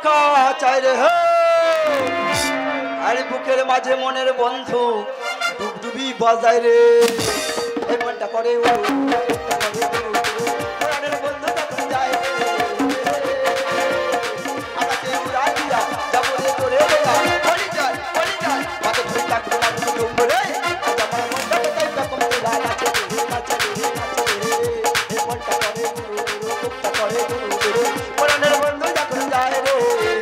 চাই রে হে আরে বুকের মাঝে মনের বন্ধু ডুবডুবি বাজায় রে এই মনটা করে মনের বন্ধু তখন যায় রে আমাকে উড়া দিয়া যাবো রে তোরে বলি যায় মাকে ধরে থাকবো না ডুববো রে আমার মনটা তাই তখন উড়া নাচে এই মনটা করে মনের বন্ধু যখন যায় রে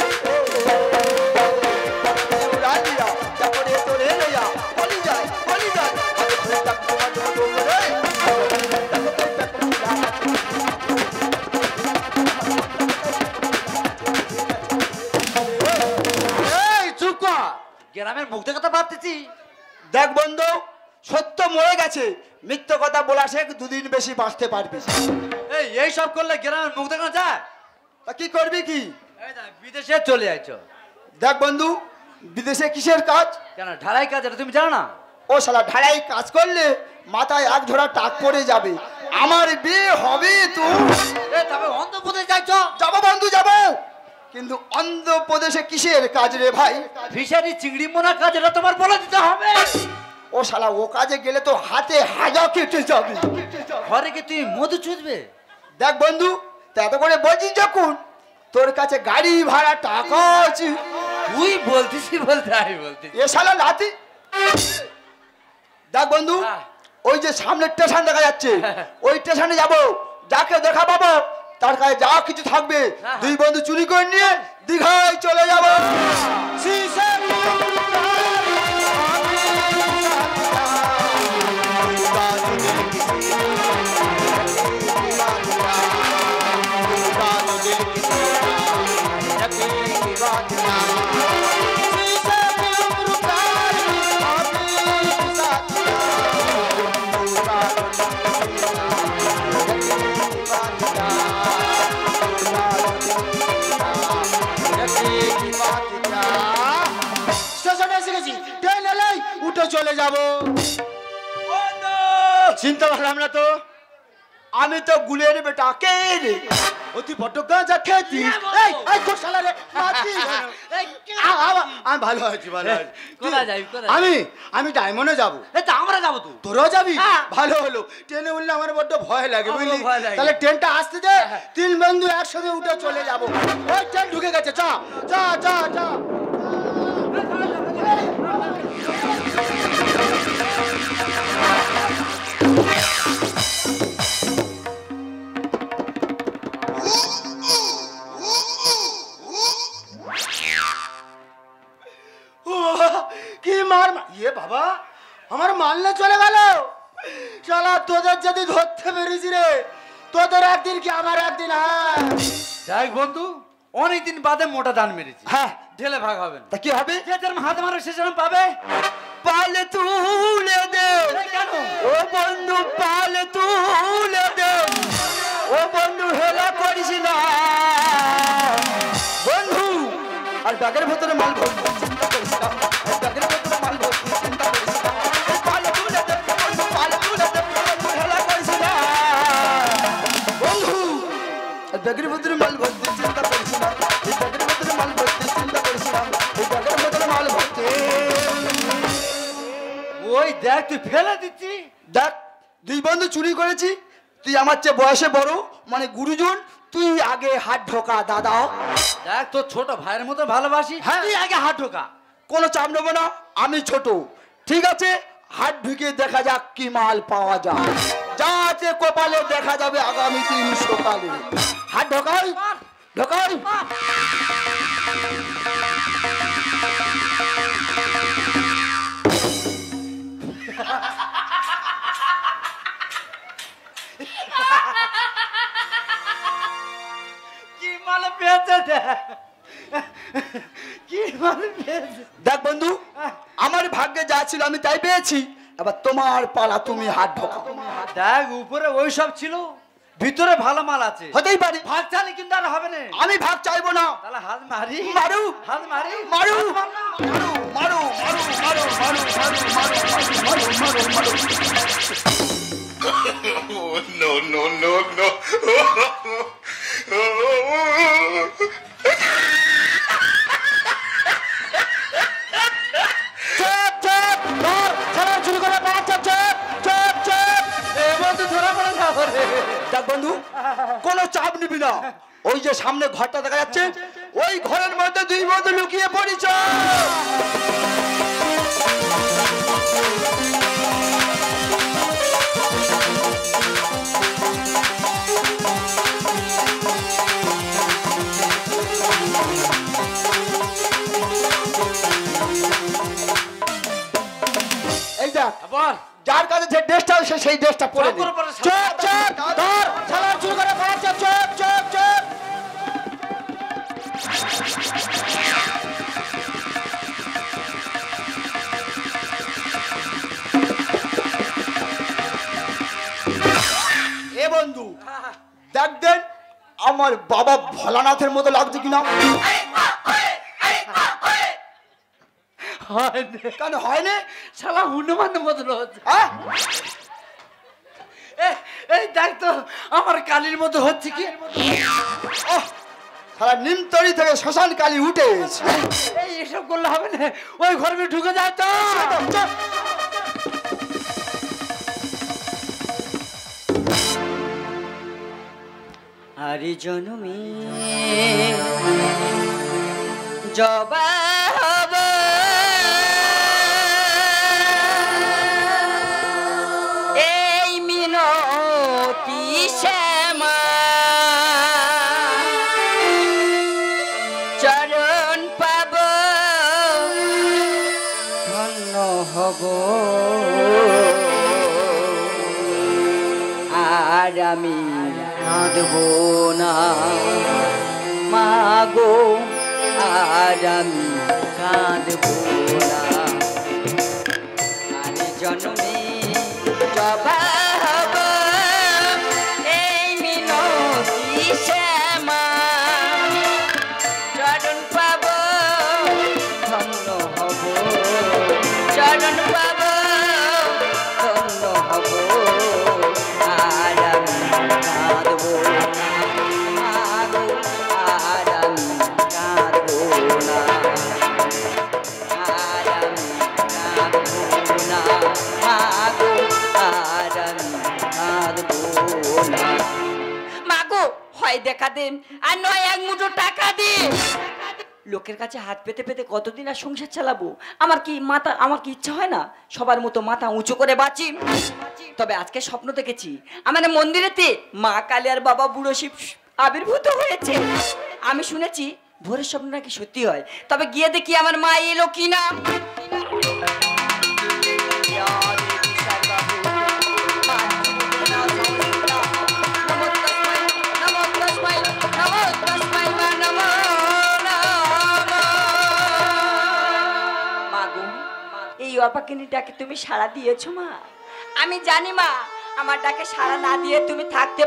গ্রামের মুখে কথা ভাবতেছি। দেখ বন্ধু সত্য মরে গেছে মিথ্যে কথা বলা শেখ দুদিন বেশি বাঁচতে পারবি এই সব করলে গ্রামের মুখ দেখানো যায় তা কি করবি কি বিদেশে চলে যাইছো। দেখ বন্ধু বিদেশে কিসের কাজ কেন ঢালাই কাজ এটা তুমি জানো না? ও শালা ঢালাই কাজ করলে মাথায় এক ধরা টাক পড়ে যাবে আমার বিয়ে হবে তো তবে অন্ধ্রপ্রদেশ যাইছো? যাবো বন্ধু যাবো কিন্তু অন্ধ্রপ্রদেশে কিসের কাজ রে ভাই? ফিশারি চিংড়ি মোনা কাজ এটা তোমার বলে দিতে হবে। ও শালা ও কাজে গেলে তো হাতে হাজা কেটে যাবে। ঘরে কি তুমি মধু চুষবে? দেখ বন্ধু তা এত করে বলছিস যখন তোর কাছে গাড়ি ভাড়া টাকা আছে তুই বলতিস বলতে আমি বলতিস এ শালা লাতি। দেখ বন্ধু ওই যে সামনে স্টেশন দেখা যাচ্ছে ওই স্টেশনে যাবো যাকে দেখা পাবো তার কাছে যা কিছু থাকবে দুই বন্ধু চুরি করে নিয়ে দীঘায় চলে যাবো। চলে যাবো চিন্তা করলাম না তো আমি তো গুলের বেটা কে রে অতি বড্ড গাঁজা খেতিস আমি ভালো আছি ভালো আছি আমি ডায়মন্ডে যাবো। আমরা যাবো তো তোরাও যাবি? ভালো হলো ট্রেনে উঠলে আমার বড্ড ভয় লাগে বুঝলি তাহলে ট্রেনটা আসতে দে তিন বন্ধু একসাথে উঠে চলে যাবো। ওই ট্রেন ঢুকে গেছে চা চা চা চা কি মার ইয়ে বাবা আমার মালনে চলে গেল শালা তোদের যদি ধরতে পেরেছি রে তোদের একদিন কি আমার একদিন। দেখ বন্ধু অনেকদিন বাদে মোটা দান মেরেছি হ্যাঁ ঢেলে ভাগ হবে তা কি হবে যে যার হাত মারো সে যেন পাবে পালে তুলে দে কেন ও বন্ধু পালে তুলে দে ও বন্ধু হেলা করিস না বন্ধু আর ব্যাগের ভেতরে মাল ভর্তি চিন্তা করিস না ব্যাগের ভেতরে মাল ভর্তি চিন্তা করিস না পালে তুলে দে বন্ধু পালে তুলে দে বন্ধু হেলা করিস না বন্ধু আর ব্যাগের ভেতরে মাল ভর্তি চিন্তা করিস না এই ব্যাগের ভেতরে মাল ভর্তি চিন্তা করিস না এই ব্যাগের ভেতরে মাল ভর্তি ওই দেখ তুই ফেলে দিচ্ছি। দেখ দুই বন্ধু চুরি করেছি তুই আমার চেয়ে বয়সে বড় মানে গুরুজন তুই আগে হাত ঢোকা দাদা। দেখ তোর ছোট ভাইয়ের মতো ভালোবাসি তুই আগে হাত ঢোকা। কোনো চাপ নেবো না আমি ছোট ঠিক আছে হাত ঢুকে দেখা যাক কি মাল পাওয়া যায় যা আছে কপালে দেখা যাবে আগামী দিন সকালে হাত ঢোকাই ঢোকাই কি মাল পেয়েছে কি মাল পেয়েছে দেখ বন্ধু আমার ভাগ্যে যা ছিল আমি তাই পেয়েছি এবার তোমার পালা তুমি হাত ঢোকাও। দেখ উপরে ওই সব ছিল ভিতরে ভালো মাল আছে হতেই পারে ভাগ চালি কিন্তু আর হবে না আমি ভাগ চাইবো না তাহলে হাত মারি মারু হাত মারি মারু মারু মারু মারু মারু মারু মারু মারু মারু no no no no দেখ বন্ধু, কোনো চাপ নিবি না। ওই যে সামনে ঘরটা দেখা যাচ্ছে, ওই ঘরের মধ্যে দুই বন্ধু লুকিয়ে পড়েছ। এই দেখ, আবার যার কাছে যে ড্রেসটা আছে সেই ড্রেসটা পরে নে। চুপ করে চুপ চুপ, ধর শালা চুপ করে পালাচ্ছে। চুপ চুপ চুপ। এ বন্ধু, দেখ দেন আমার বাবা ভোলানাথের মতো লাগছে কিনা। হয় না। কেন হয় না? শালা হনুমানের মতো হচ্ছে। হ্যাঁ, এই দেখ তো আমার কালির মতো হচ্ছে কি। ওহ, সারা নিমতরি থেকে শ্মশান কালী উঠে এসেছে। এই এসব করলে হবে না, ওই ঘরে ঢুকে যায় তো। চুপ। আরে জনমে জবাব এই মিনতি শ্যামা চরণ পাব ধন্য হব আর আমি কাঁদব না মাগো, আর আমি কাঁদব না। আরে জন্মে জবাব এই মিনতি শ্যামা চরণ পাব ধন্য হব, চরণ পাব ধন্য হব আর আমি কাঁদব না মাগো, আর আমি কাঁদব না, আর আমি কাঁদব না মাগো, আর আমি কাঁদব না। মাগো হয় দেখা দেন আর নয় এক মুঠো টাকা দিন। লোকের কাছে হাত পেতে পেতে কতদিন আর সংসার চালাবো? আমার কি ইচ্ছা হয় না সবার মতো মাথা উঁচু করে বাঁচি? তবে আজকে স্বপ্ন দেখেছি আমার মন্দিরেতে মা কালী আর বাবা বুড়ো শিব আবির্ভূত হয়েছে। আমি শুনেছি ভোরের স্বপ্ন নাকি সত্যি হয়, তবে গিয়ে দেখি আমার মা এলো কিনা। এই অপাকিনী ডাকে তুমি সাড়া দিয়েছো মা? আমি জানি মা, আমার ডাকে সাড়া না দিয়ে তুমি থাকতে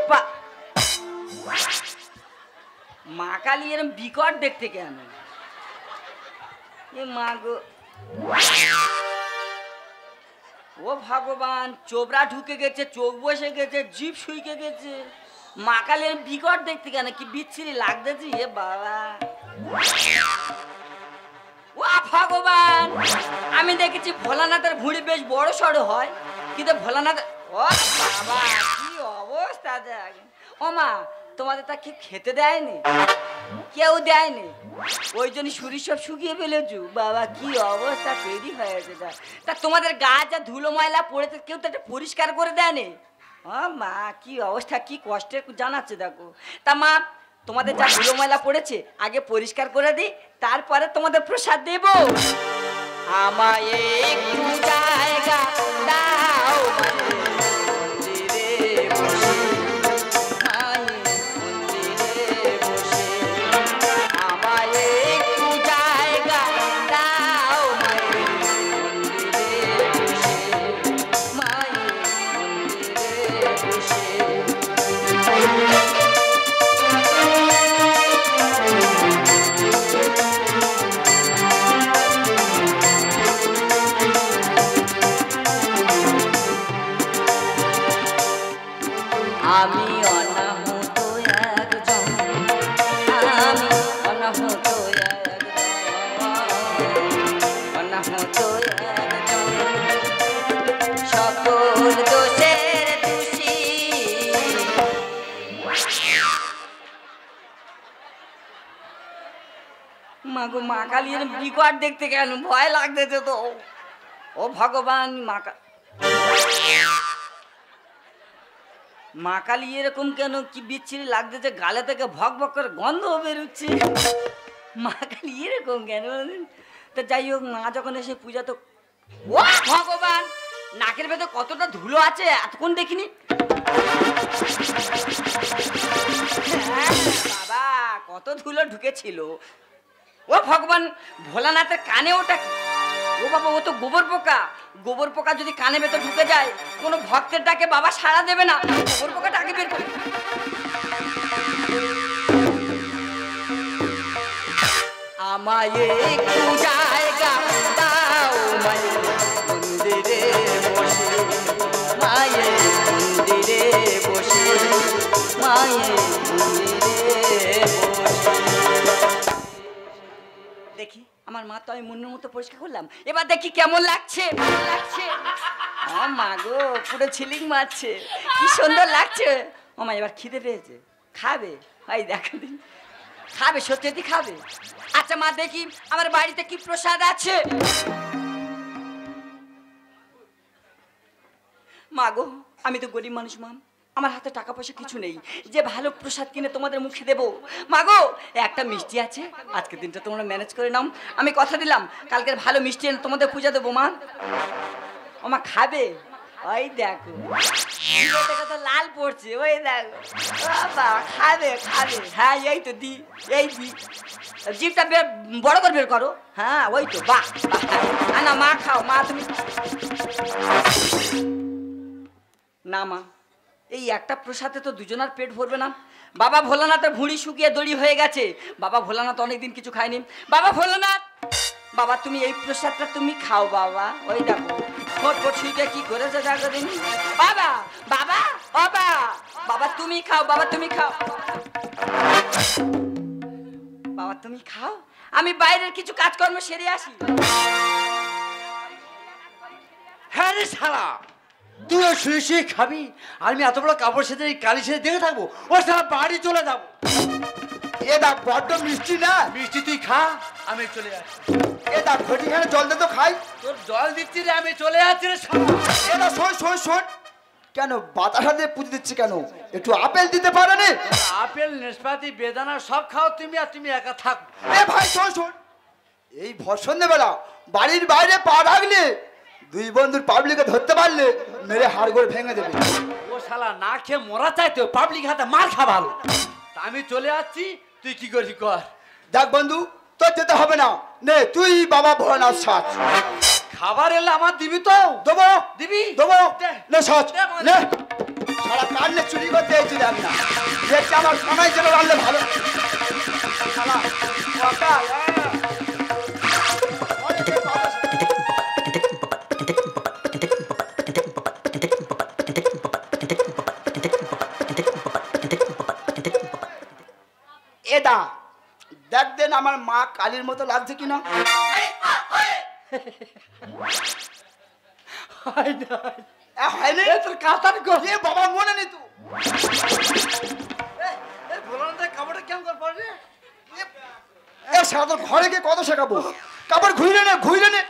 মা কালী এরম বিকট দেখতে কেন? এ মা গো, ও ভগবান, চোবড়া ঢুকে গেছে, চোখ বসে গেছে, জিভ শুইকে গেছে। মা কালী এরম বিকট দেখতে কেন? কি বিচ্ছিরি লাগতেছি এ বাবা। ও ভগবান, আমি দেখেছি ভোলানাথের ভুঁড়ি বেশ বড় সড়ো হয়, কিন্তু ভোলানাথ, ও বাবা কি অবস্থা দেখ। ও মা, তোমাদের তা কেউ খেতে দেয়নি? কেউ দেয়নি, ওই জন্য শরীর সব শুকিয়ে ফেলেছু। বাবা কি অবস্থা তৈরি হয়েছে। তা তোমাদের গা যা ধুলো ময়লা পড়েছে কেউ তো একটা পরিষ্কার করে দেয়নি? ও মা কি অবস্থা, কি কষ্টে জানাচ্ছে দেখো। তা মা, তোমাদের যা ধুলো ময়লা পড়েছে আগে পরিষ্কার করে দিই, তারপরে তোমাদের প্রসাদ দেব। আমায় একটু জায়গা দাও মন্দিরে বসে, মন্দিরে বসে আমায় একটু জায়গা দাও মন্দিরে বসে, মায়ের মন্দিরে বসে। আমি অনাহত একজন, আমি অনাহত অনাহত একজন, সকল দোষের দোষী মাগো মা কালীর বিকট দেখতে কেন ভয় লাগতেছে তো। ও ভগবান মা কালী এরকম কেন কি বিচ্ছিরি লাগতেছে, গালে থেকে ভক ভক করে গন্ধ বেরোচ্ছে। মা কালী এরকম কেন? তো যাই হোক, মা যখন এসে পূজা তো, ও ভগবান নাকের ভেতর কতটা ধুলো আছে এতক্ষণ দেখিনি। বাবা কত ধুলো ঢুকেছিল। ও ভগবান ভোলানাথের কানে ওটা কি? ও বাবা ও তো গোবর পোকা। গোবর পোকা যদি কানে ভেতর ঢুকে যায় কোনো ভক্তের ডাকে বাবা সাড়া দেবে না। গোবর পোকা ডাকে বের করে। আমায় একটু জায়গা দাও মায়ের মন্দিরে বসে, মায়ের মন্দিরে বসে, মায়ের মন্দিরে বসে। দেখি আমার মা তো আমি মনের মতো পরিষ্কার করলাম, এবার দেখি কেমন লাগছে। মা গো পুরো ছিলিং মারছে, কি সুন্দর লাগছে। ও মা এবার খিদে পেয়েছে, খাবে? ভাই দেখো দিন খাবে, সত্যি খাবে। আচ্ছা মা দেখি আমার বাড়িতে কি প্রসাদ আছে। মা গো আমি তো গরিব মানুষ মা, আমার হাতে টাকা পয়সা কিছু নেই যে ভালো প্রসাদ কিনে তোমাদের মুখে দেবো। মা গো একটা মিষ্টি আছে, আজকের দিনটা তোমরা ম্যানেজ করে নাও। আমি কথা দিলাম কালকের ভালো মিষ্টি এনে তোমাদের পূজা দেবো মা। ও মা খাবে? ওই দেখো তো লাল পড়ছে, ওই দেখো বাবা খাবে খাবে। হ্যাঁ এই তো দি, এই দি জিভটা বড় করে বের করো। হ্যাঁ ওই তো বাহ না মা খাও মা তুমি। না মা এই একটা প্রসাদে তো দুজনার পেট ভরবে না। বাবা ভোলানাথের ভুঁড়ি শুকিয়ে দড়ি হয়ে গেছে। বাবা ভোলানাথ অনেকদিন কিছু খায়নি। বাবা ভোলানাথ বাবা তুমি এই প্রসাদটা তুমি খাও বাবা। ওই দেখো ফট ফট শুকিয়ে কি করেছে দেখো দিন। বাবা বাবা বাবা বাবা তুমি খাও, বাবা তুমি খাও, বাবা তুমি খাও। আমি বাইরের কিছু কাজকর্ম সেরে আসি। হ্যাঁ রে শালা, তুই শুয়ে শুয়ে খাবি আর আমি এত বড় কাপড় সেজে কালি সেজে দেখে থাকবো? ও শালা বাড়ি চলে যাবো। এটা বড্ড মিষ্টি না? মিষ্টি তুই খা, আমি চলে যাচ্ছি। এটা ঘটিখানে জল দে তো খাই। তোর জল দিচ্ছি রে, আমি চলে যাচ্ছি রে শালা। এটা শোন শোন শোন, কেন বাতাসা দিয়ে পুজো দিচ্ছি কেন? একটু আপেল দিতে পারে না? আপেল নেশপাতি বেদানা সব খাও তুমি, আর তুমি একা থাক। এ ভাই শোন শোন, এই ভর সন্ধ্যেবেলা বাড়ির বাইরে পা রাখলে দুই বন্ধুর পাবলিকে ধরতে পারলে মেরে হাড় গোড় ভেঙে দেবে। ও শালা না খেয়ে মরা চাইতো, পাবলিক হাতে মার খা ভালো। তা আমি চলে যাচ্ছি, তুই কি করবি কর। দেখ বন্ধু তোর যেতে হবে না, নে তুই বাবা ভোলানাথ সাজ। খাবার এলে আমার দিবি তো? দেবো দিবি? দেবো, দে। নে সাজ দে আমাকে। নে। সারা কান্নে চুরি করতে এসেছি দেখ না, দেখছি আমার সময় যেন রাখলে ভালো। শালা, ওটা, এটা দেখ দেন আমার মা কালীর মতো লাগছে কিনা। হয়নি তোর কাতার কর। এ বাবা মনে নেই তো। কাপড়টা কেমন কর পরে? এ সারা তোর ঘরে গিয়ে কত শেখাবো, কাপড় ঘুরে নে ঘুরে নে।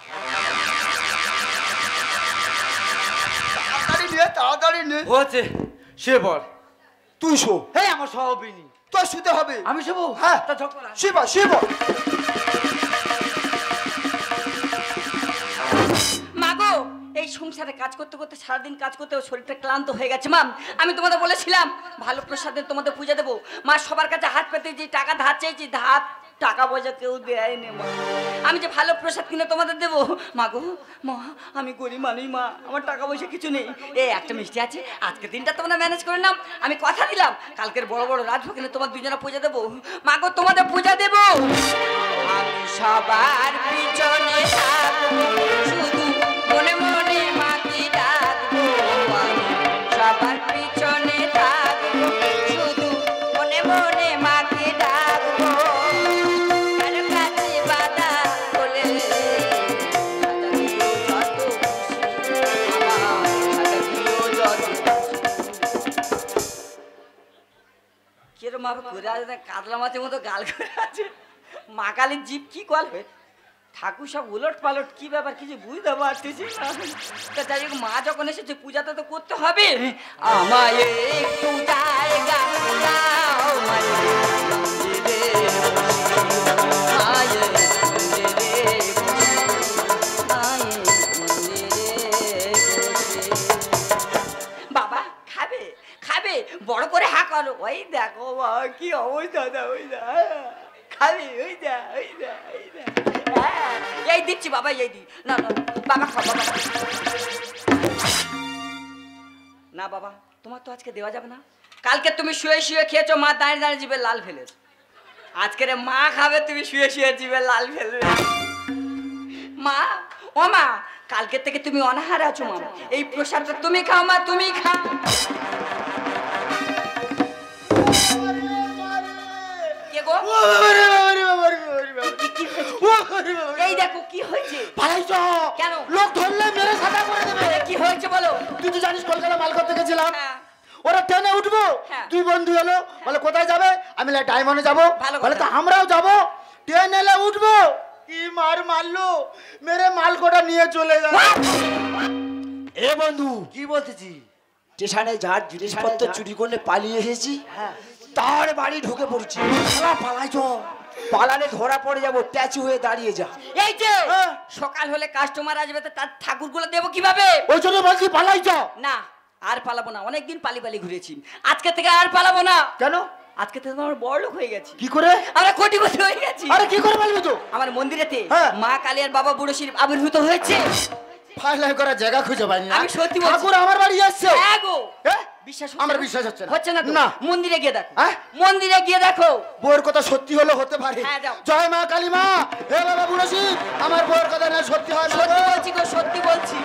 তাড়াতাড়ি নে তাড়াতাড়ি নে। হচ্ছে শুয়ে পড়। তুই শো। এই আমার সহবিনী। তোর শুতে হবে। আমি শুবো? হ্যাঁ তা ঝক কর। শুয়ে পড় শুয়ে পড়। মাগো এই সংসারে কাজ করতে করতে সারাদিন কাজ করতে শরীরটা ক্লান্ত হয়ে গেছে মা। আমি তোমাদের বলেছিলাম ভালো প্রসাদে তোমাদের পূজা দেবো। মা সবার কাছে হাত পেতে যে টাকা ধার চেয়েছি, ধার টাকা পয়সা কেউ দেয়নি মা। আমি যে ভালো প্রসাদ কিনে তোমাদের দেবো। মাগো মা আমি গরিব মানুষ মা, আমার টাকা পয়সা কিছু নেই। এই একটা মিষ্টি আছে, আজকের দিনটা তোমরা ম্যানেজ করে নাও। আমি কথা দিলাম কালকের বড় বড় রাজভোগ কিনে তোমার দুজনে পূজা দেবো। মাগো তোমাদের পূজা দেবো। আমি সবার পিছনে থাকবো, শুধু মনে মনে মাকে ডাকবো। আমি সবার পিছনে থাকবো, শুধু মনে মনে মাকে ডাকবো। কারো কাছে বাধা বলে কিরম ভাবে ঘুরে আছে, কাতলা মাছের মতো গাল করে আছে। মা কালীর জীব কি কল হয়ে ঠাকুর সব উলট পালট কি ব্যাপার কিছু বুঝতে পারতেছি না তা যাই হোক মা যখন এসেছে পূজাটা তো করতে হবে আমায় একটু জায়গা দাও মায়ের মন্দিরে মায়ের মন্দিরে মায়ের মন্দিরে বাবা খাবে খাবে বড় করে হা করো ওই দেখো বাবা কি অবস্থা ওই দা খাবে ওই দা এই দিচ্ছি বাবা এই দি না না বাবা খা বাবা না বাবা তোমার তো আজকে দেওয়া যাবে না কালকে তুমি শুয়ে শুয়ে খেয়েছো মা দাঁড়িয়ে দাঁড়িয়ে জিভে লাল ফেলেছ আজকে মা খাবে তুমি শুয়ে শুয়ে জিভে লাল ফেলবে মা ও মা কালকে থেকে তুমি অনাহারে আছো মা এই প্রসাদটা তুমি খাও মা তুমি খাও কে গো এই দেখো কি হয়েছে পালাইছো কেন লোক ধরলে মেরে সাদা করে দেবে কি হয়েছে বলো তুই তো জানিস কলকাতা মাল করতে গেছিলাম হ্যাঁ ওরা ট্রেনে উঠবো হ্যাঁ। দুই বন্ধু এলো বলে কোথায় যাবে আমি বলে ডায়মন্ডে যাবো ভালো বলে কথা। তো আমরাও যাবো ট্রেন এলে উঠবো কি মারলো মেরে মাল কোটা নিয়ে চলে গেল এ বন্ধু কি বলতেছি স্টেশনে যার জিনিসপত্র চুরি করলে পালিয়ে এসেছি তার বাড়ি ঢুকে পড়ছি পালাইছ পালালে ধরা পড়ে যাবো ট্যাচু হয়ে দাঁড়িয়ে যা এই যে সকাল হলে কাস্টমার আসবে তো তার ঠাকুরগুলো দেবো কিভাবে ওই জন্য বলছি পালাইছ না আর পালাবো না অনেকদিন পালি পালি ঘুরেছি আজকে থেকে আর পালাবো না কেন আজকে থেকে আমরা বড় লোক হয়ে গেছি কি করে আমরা কোটিপতি হয়ে গেছি আরে কি করে বলবি তো আমার মন্দিরেতে হ্যাঁ। মা কালী আর বাবা বুড়ো শিব আবির্ভূত হয়েছে ফাইলাই করার জায়গা খুঁজে পাইনি না আমি সত্যি বলছি। ঠাকুর আমার বাড়ি আসছে হ্যাঁ গো হ্যাঁ? বিশ্বাস আমার বিশ্বাস হচ্ছে না। হচ্ছে না তো? না। মন্দিরে গিয়ে দেখো হ্যাঁ? মন্দিরে গিয়ে দেখো বউয়ের কথা সত্যি হলো হতে পারে হ্যাঁ, যাও। জয় মা কালী মা হে বাবা বুড়োশি আমার বউয়ের কথা না সত্যি হয় না সত্যি গো। বলছি গো সত্যি বলছি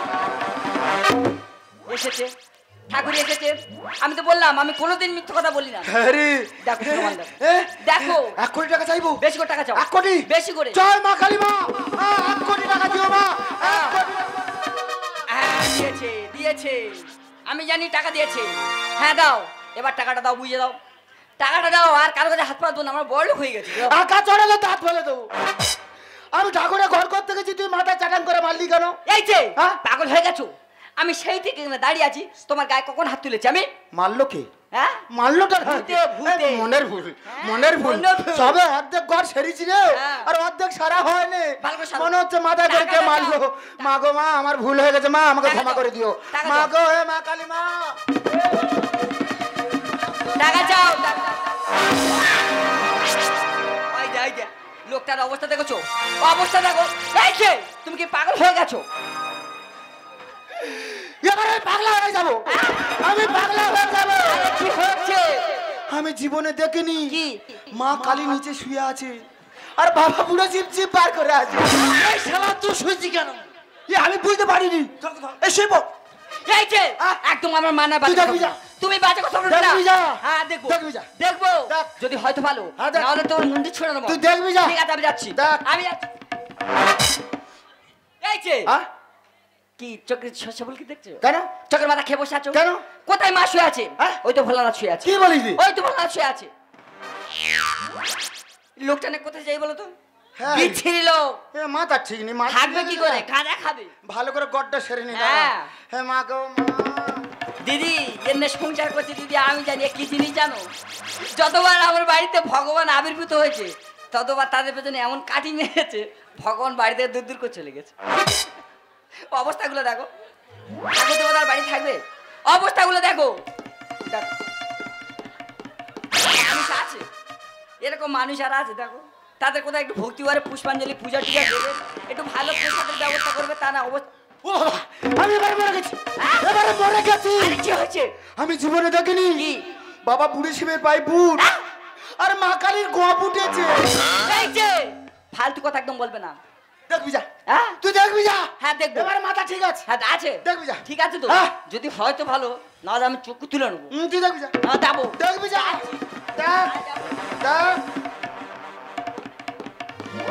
এসেছে ঠাকুর এসেছে আমি তো বললাম আমি কোনোদিন মিথ্যে কথা বলি না হ্যাঁ রে। দেখো প্রমাণ দেখো। এ, দেখো 1 কোটি টাকা চাইবো বেশি করে টাকা চাও 1 কোটি বেশি করে জয় মা কালী মা 1 কোটি টাকা দিও মা 1 কোটি হ্যাঁ দিয়েছে দিয়েছে আমি জানি টাকা দিয়েছে হ্যাঁ দাও এবার টাকাটা দাও বুঝে দাও টাকাটা দাও আর কারো কাছে হাত পা দোন আমরা বড় লোক হয়ে গেছি আকা চড়ালে দাঁত ফেলে দেবো আমি ঠাকুরের ঘর করতে গেছি তুই মাথা চাটান করে মারলি কেন এই যে হ্যাঁ? পাগল হয়ে গেছো আমি সেই থেকে এখানে দাঁড়িয়ে আছি তোমার গায়ে কখন হাত তুলেছি আমি মারলো কে হ্যাঁ মারলোটা ভূতে, ভূতে। মনের ভুল মনের ভুল মনের ভুল। সবে অর্ধেক ঘর সেরিছি রে হ্যাঁ। আর অর্ধেক সারা হয়নি ভালো করে সারো। মনে হচ্ছে মাথা করে কে টাকাটা মারলো দাও। মা গো মা আমার ভুল হয়ে গেছে মা আমাকে টাকা ক্ষমা দাও। করে দিও টাকা মা দাও। গো হে মা কালী মা টাকা চাও ওই যে ওই যে লোকটার অবস্থা দেখেছো অবস্থা দেখো এই যে তুমি কি পাগল হয়ে গেছো এবারে পাগলা হয়ে যাবো আমি পাগলা হয়ে যাবো আরে কি হচ্ছে আমি জীবনে দেখিনি কি মা কালী নিচে শুয়ে আছে আর বাবা বুড়ো জিপ জিপ বার করে আছে এই শালা তুই শুয়েছি কেন আমি বুঝতে পারিনি এই শুইব এই যে একদম আমার মানা তুই বাজে দেখবি কথা যা। বলবে না। তুমি বাজে কথা বলবে না দেখবি যা। হ্যাঁ দেখবো দেখবি যা। দেখবো দেখ। যদি হয়তো ভালো হ্যাঁ, দেখ। নাহলে তোর মন্দির ছুড়ে দেবো তুই দেখবি যা। ঠিক আছে আমি যাচ্ছি দেখ। আমি যাচ্ছি এই যে হ্যাঁ? কি চোখের সবল কি দেখছো কেন চোখের মাথা খেয়ে বসে আছো কেন? কোথায় মা শুয়ে আছে হ্যাঁ? ওই তো ভোলানাথ শুয়ে আছে কি বলিস তুই? ওই তো ভোলানাথ শুয়ে আছে লোকটা না কোথায় যাই বলো তো হ্যাঁ। বিচ্ছিরি লোক এ মাথা ঠিক নেই মাথা থাকবে কি করে গাঁজা খাবে ভালো করে গড্ডা সেরে নি হ্যাঁ। হে মা গো মা দিদি এমনি সংসার করছে দিদি আমি জানি কি জিনিস জানো যতবার আমার বাড়িতে ভগবান আবির্ভূত হয়েছে ততবার তাদের পেছনে এমন কাটি মেরেছে ভগবান বাড়িতে দূর দূর করে চলে গেছে অবস্থাগুলো দেখো ঠাকুর দেবতার বাড়ি থাকবে অবস্থাগুলো দেখো দেখো। মানুষ আছে এরকম মানুষ আর আছে দেখো তাদের কোথাও একটু ভক্তি করে পুষ্পাঞ্জলি পূজা টুজা দেবে একটু ভালো প্রসাদের ব্যবস্থা করবে তা না অবস্থা ও বাবা, আমি এবারে মরে গেছি এবারে মরে গেছি আরে কি হয়েছে আমি জীবনে দেখিনি কি? বাবা বুড়ি শিবের পাই বুট আর মা কালীর গোয়া ফুটেছে এই যে ফালতু কথা একদম বলবে না দেখবি যা হ্যাঁ তুই দেখবি যা হ্যাঁ দেখবো এবারে মাথা ঠিক আছে হ্যাঁ আছে দেখবি যা ঠিক আছে তো হ্যাঁ। যদি হয় তো ভালো না হলে আমি চক্ষু তুলে নেবো তুই দেখবি যা না যাবো দেখবি যা দেখ দেখ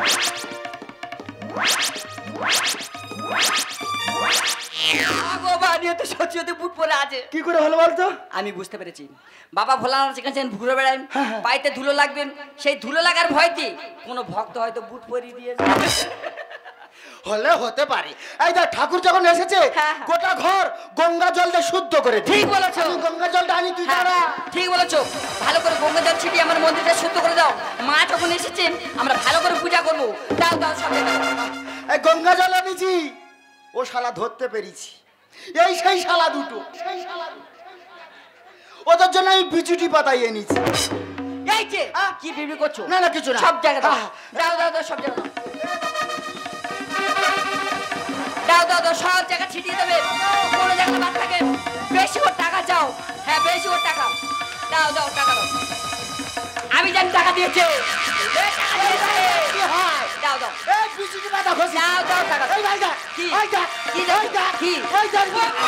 ভগবান দিয়ে তো সত্যি সত্যি বুট পরে আছে। কি করে হলো বলতো? আমি বুঝতে পেরেছি বাবা ভোলানাথ যেখানে ঘুরে বেড়ায় পাইতে ধুলো লাগবে, সেই ধুলো লাগার ভয়তে কোনো ভক্ত হয়তো বুট পরিয়ে দিয়েছে। হলে হতে পারে। এই দেখ ঠাকুর যখন এসেছে হ্যাঁ। গোটা ঘর গঙ্গা জল দিয়ে শুদ্ধ করে দিই। ঠিক বলেছো। আমি গঙ্গা জলটা আনি, তুই হ্যাঁ, দাঁড়া। ঠিক বলেছো। ভালো করে গঙ্গা জল ছিটিয়ে আমার মন্দিরটা শুদ্ধ করে দাও। মা যখন এসেছে আমরা ভালো করে পূজা করবো। দাও দাও সামনে দাও। এই গঙ্গা জল এনেছি, ও শালা ধরতে পেরেছি। এই সেই শালা দুটো, ওদের জন্য আমি বিচুটি পাতাই এনেছি। এই যে কি বিবি করছো? না না কিছু না, সব জায়গা দাও দাও দাও দাও, সব জায়গা দাও দাও দাও দাও, সব জায়গা ছিটিয়ে দেবে। কোনো জায়গা বাদ থাকে। বেশি ওর টাকা চাও? হ্যাঁ বেশি ওর টাকা দাও দাও, টাকা দাও। আমি জানি টাকা দিয়েছে। দাও দাও এই বিচুটি পাতা ঘষি। দাও দাও টাকা দাও। এই ভাই দা, কি এই দা, কি এই দা, কি এই দা।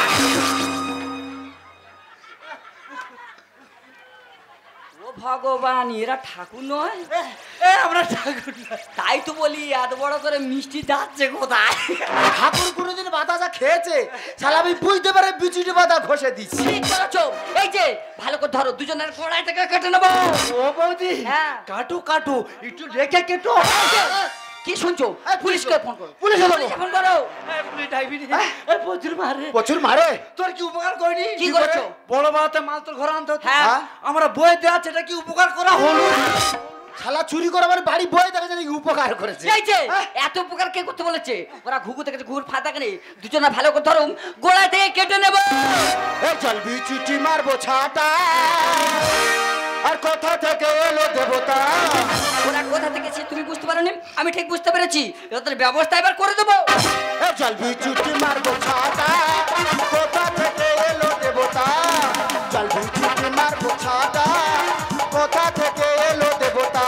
ও ভগবান, এরা ঠাকুর নয়? আমরা ঠাকুর না। তাই তো বলি এত বড় করে মিষ্টি যাচ্ছে কোথায়? ঠাকুর কোনোদিন বাতাসা খেয়েছে? শালা আমি বুঝতে পারে বিচুটি পাতা ঘষে দিচ্ছি। ঠিক করেছো। এই যে ভালো করে ধরো, দুজনের গোড়ায় থেকে কেটে নেবো। ও বৌদি, হ্যাঁ। কাটু কাটু, একটু রেখে কেটো। কি শুনছো? পুলিশকে ফোন করো। পুলিশে বলো। ফোন করো। প্রচুর মারে। প্রচুর মারে। তোর কি উপকার করিনি? কি করেছো? বড় বাড়াতে মাল তোর ঘরে আনতে হতো। হ্যাঁ। আমরা বই দেওয়া আছে, এটা কি উপকার করা হলো? শালা চুরি করে আমার বাড়ি বই দেখা যায় উপকার করেছে। এই যে এত উপকার কে করতে বলেছে? ওরা ঘুঘু থেকে ঘুর ফাঁদা কেনে, দুজনে ভালো করে ধরো, গোড়া থেকে কেটে নেবো। এই চল বিচুটি মারবো ছাতা, আর কোথা থেকে এলো দেবতা? ওরা কোথা থেকে এসেছে তুমি বুঝতে পারোনি, আমি ঠিক বুঝতে পেরেছি। ওদের ব্যবস্থা এবার করে দেবো। এই চল বিচুটি মারবো ছাতা, কোথা থেকে এলো দেবতা? চল বিচুটি মারবো ছাতা, কোথা থেকে এলো দেবতা?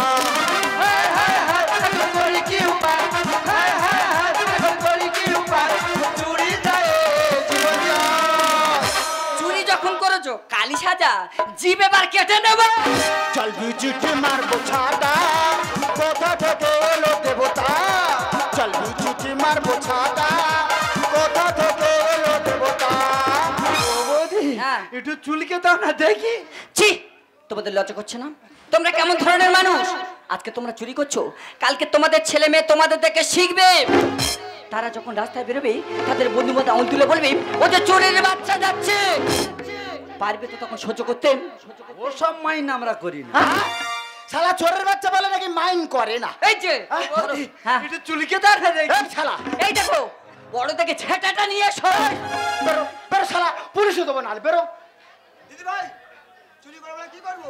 চুরি যখন করেছো কালী সাজা, জিভ এবার কেটে নেবো। চল বিচুটি মারবো ছাতা, কোথা থেকে এলো দেবতা? চল বিচুটি মারবো ছাতা, কোথা থেকে এলো দেবতা? ও বৌদি, হ্যাঁ। একটু চুলকে দাও না দেখি। ছি, তোমাদের লজ্জা করছে না? তোমরা কেমন ধরনের মানুষ? আজকে তোমরা চুরি করছো, কালকে তোমাদের ছেলে মেয়ে তোমাদের দেখে শিখবে। তারা যখন রাস্তায় বেরোবে তাদের বন্ধু মধ্যে আঙুল তুলে বলবে ওদের চোরের বাচ্চা যাচ্ছে। পারবে তো তখন সহ্য করতে? ওসব মাইন আমরা করি না। হ্যাঁ? শালা চোরের বাচ্চা বলে নাকি মাইন করে না? এই যে ধরো, হ্যাঁ। একটু চুলকে দাও না দেখি। এই শালা এই দেখো বড় থেকে ছেটাটা নিয়ে এসো। বেরো বেরো, শালা পুলিশে দেবো না, বেরো। দিদি ভাই, চুরি করবো কি করবো?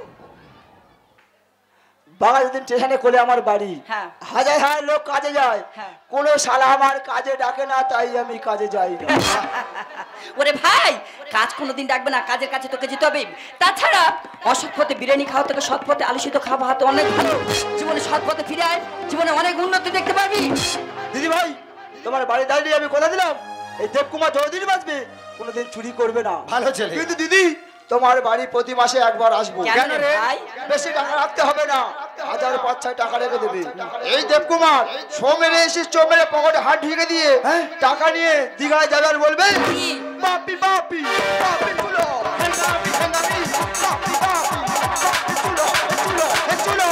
বাবা যেদিন স্টেশনে কোলে আমার বাড়ি, হ্যাঁ। হাজার হাজার লোক কাজে যায়, হ্যাঁ। কোনো শালা আমার কাজে ডাকে না, তাই আমি কাজে যাই না। ওরে ভাই, কাজ কোনোদিন ডাকবে না, কাজের কাছে তোকে যেতে হবে। তাছাড়া অসৎ পথে বিরিয়ানি খাওয়া থেকে সৎ পথে আলু সিদ্ধ খাওয়া হাতে অনেক ভালো। জীবনে সৎ পথে ফিরে আয়, জীবনে অনেক উন্নতি দেখতে পারবি। দিদি ভাই, তোমার বাড়ি দাঁড়িয়ে আমি কথা দিলাম, এই দেবকুমার যতদিন বাঁচবে কোনোদিন চুরি করবে না। ভালো ছেলে। কিন্তু দিদি, তোমার বাড়ি প্রতি মাসে একবার আসবো। কেন রে ভাই? বেশি টাকা রাখতে হবে না, 1000-5,000 টাকা রেখে দেবে। এই দেবকুমার সোমেরে এসিস, চোমেরে পকেটে হাত ঢুকে দিয়ে টাকা নিয়ে দীঘায় যাবে আর বলবে কি? বাপি বাপি বাপি চুলো হেঙ্গামি হেঙ্গামি বাপি বাপি বাপি চুলো চুলো চুলো।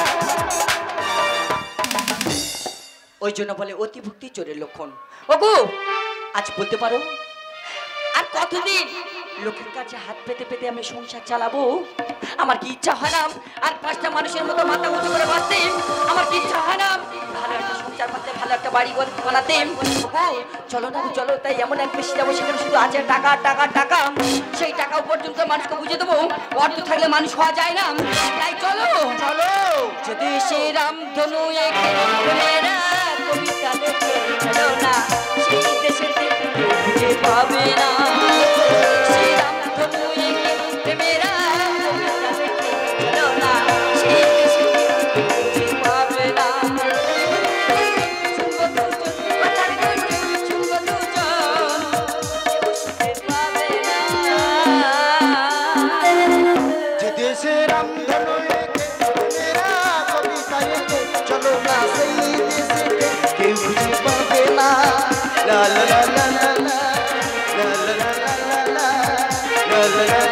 ওই জন্য বলে অতিভক্তি চোরের লক্ষণ। ওগো আজ বলতে পারো আর কতদিন লোকের কাছে হাত পেতে পেতে আমি সংসার চালাবো? আমার কি ইচ্ছা হয় না আর 5টা মানুষের মতো মাথা উঁচু করে বাঁচতে? আমার কি ইচ্ছা হয় না ভালো একটা সংসার বাঁচতে, ভালো একটা বাড়ি বানাতে? ওগো চলো না চলো, তাই এমন এক বেশি যাবো সেখানে শুধু আছে টাকা টাকা টাকা। সেই টাকা পর্যন্ত মানুষকে বুঝে দেবো অর্থ থাকলে মানুষ হওয়া যায় না। তাই চলো চলো। যদি সে রামধনু মেরা কবিতা লেখে চলো না, সেই দেশের খুঁজে পাবে না। সে রামধনু মেরা কবিতা লেখে চলো না, সেই দেশের খুঁজে পাবে না। শুনবো দুজন কথার গুঞ্জন, শুনবো দুজন বুঝতে পাবে না। যে দেশে রামধনু লেখে মেরা কবিতা লেখে চলো না, সেই দেশে কেউ খুঁজে পাবে না। লা লা লা লা লা লা লা লা লা লা লা। রে